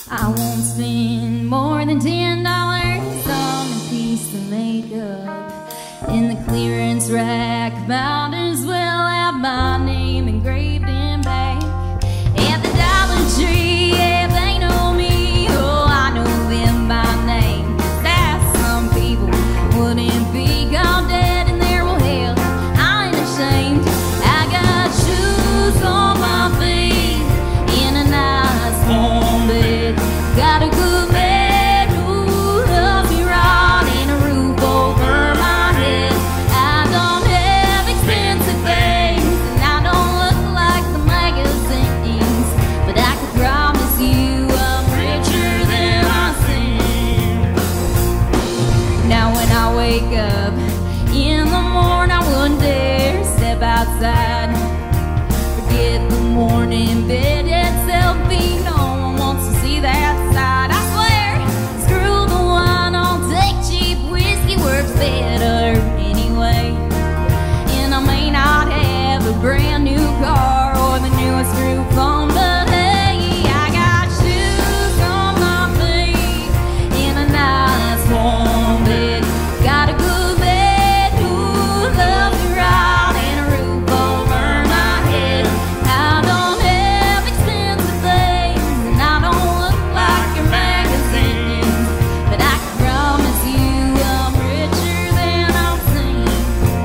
I won't spend more than $10 on a piece of makeup. In the clearance rack, binders will have my name engraved in black. At the Dollar Tree, yeah, they know me. Oh, I know them by name. That some people wouldn't be gone dead in their old hell. I ain't ashamed. I got shoes on my feet in a nice warm bed. Got a good man who loves me right and a roof over my head. I don't have expensive things and I don't look like the magazines, but I can promise you I'm richer than I seem. Now when I wake up in the morning, I wouldn't dare step outside. Forget the morning bed itself, be no one wants to see that side. I swear, screw the wine, I'll take cheap whiskey, works better anyway. And I may not have a brand new car or the newest roof on, but hey, I got shoes on my feet in a nice warm bed. Got a good bed who loves me right and a roof over my head. I don't have expensive things and I don't look like your magazines, but I can promise you I'm richer than I've seen.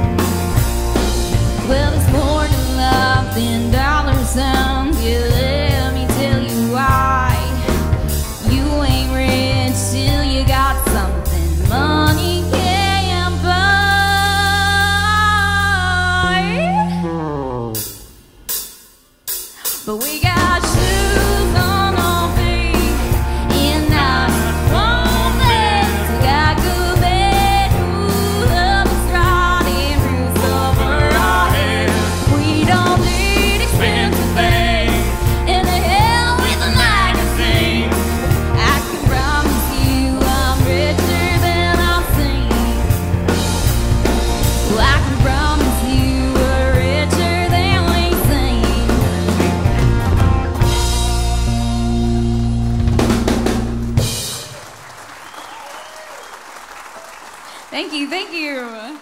Well, there's more to life than dollar signs. Yeah, let me tell you why. You ain't rich till you got something money can't buy. But we got shoes on our feet in nice warm beds. We got good bed who loves us right and roofs over our head. We don't need expensive things in the hell with a magazine. I can promise you I'm richer than I've seen. Well, I can promise you we're richer than we've seen. Thank you, thank you.